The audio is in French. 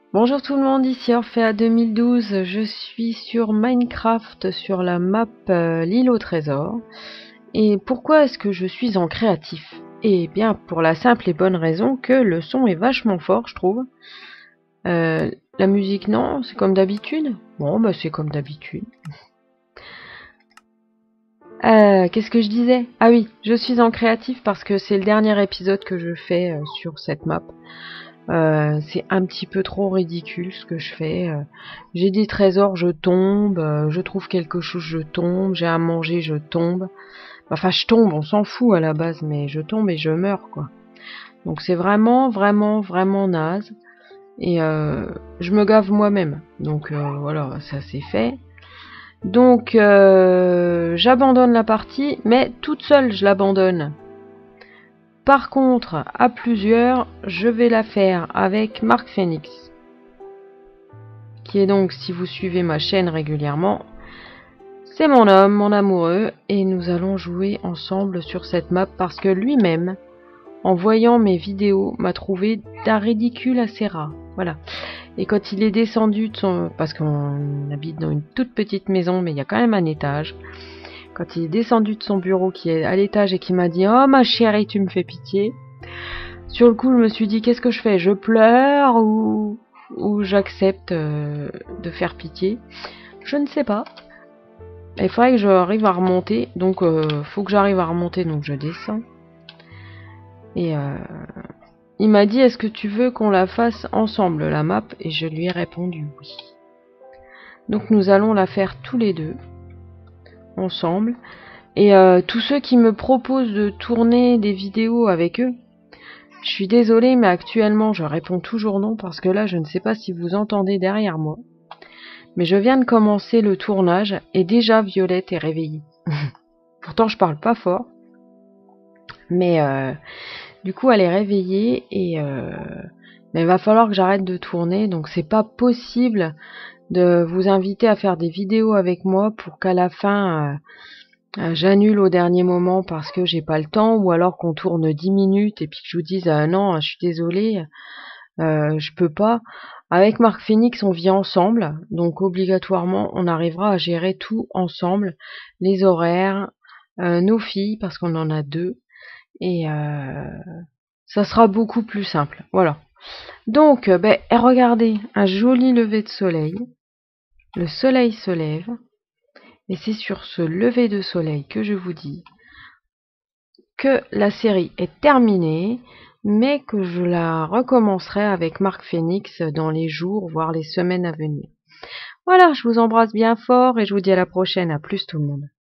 Bonjour tout le monde, ici Orphea 2012, je suis sur Minecraft sur la map l'île au trésor. Et pourquoi est-ce que je suis en créatif? Eh bien pour la simple et bonne raison que le son est vachement fort, je trouve. La musique non, c'est comme d'habitude. Bon bah c'est comme d'habitude. Qu'est-ce que je disais? Ah oui, je suis en créatif parce que c'est le dernier épisode que je fais sur cette map. C'est un petit peu trop ridicule ce que je fais. J'ai des trésors, je tombe. Je trouve quelque chose, je tombe. J'ai à manger, je tombe. Enfin, je tombe, on s'en fout à la base, mais je tombe et je meurs, quoi. Donc c'est vraiment, vraiment, vraiment naze. Et je me gave moi-même. Donc voilà, ça c'est fait. Donc j'abandonne la partie, mais toute seule je l'abandonne. Par contre, à plusieurs, je vais la faire avec Marc Phoenix, qui est donc, si vous suivez ma chaîne régulièrement, c'est mon homme, mon amoureux, et nous allons jouer ensemble sur cette map parce que lui-même, en voyant mes vidéos, m'a trouvé d'un ridicule assez rare. Voilà. Et quand il est descendu de son... parce qu'on habite dans une toute petite maison, mais il y a quand même un étage. Quand il est descendu de son bureau qui est à l'étage et qui m'a dit « Oh ma chérie, tu me fais pitié », sur le coup, je me suis dit, qu'est-ce que je fais? Je pleure ou j'accepte de faire pitié? Je ne sais pas. Il faudrait que j'arrive à remonter. Donc, faut que j'arrive à remonter. Donc, je descends. Et il m'a dit, est-ce que tu veux qu'on la fasse ensemble, la map? Et je lui ai répondu oui. Donc, nous allons la faire tous les deux, ensemble. Et tous ceux qui me proposent de tourner des vidéos avec eux, je suis désolée, mais actuellement, je réponds toujours non parce que là, je ne sais pas si vous entendez derrière moi. Mais je viens de commencer le tournage et déjà Violette est réveillée. Pourtant, je parle pas fort. Mais du coup, elle est réveillée et mais il va falloir que j'arrête de tourner. Donc, c'est pas possible de vous inviter à faire des vidéos avec moi pour qu'à la fin... j'annule au dernier moment parce que j'ai pas le temps, ou alors qu'on tourne 10 minutes et puis que je vous dise non, je suis désolée, je peux pas. Avec Marc Phoenix, on vit ensemble, donc obligatoirement, on arrivera à gérer tout ensemble, les horaires, nos filles, parce qu'on en a deux, et ça sera beaucoup plus simple. Voilà. Donc, regardez, un joli lever de soleil. Le soleil se lève. Et c'est sur ce lever de soleil que je vous dis que la série est terminée, mais que je la recommencerai avec Marc Phoenix dans les jours, voire les semaines à venir. Voilà, je vous embrasse bien fort et je vous dis à la prochaine. À plus tout le monde.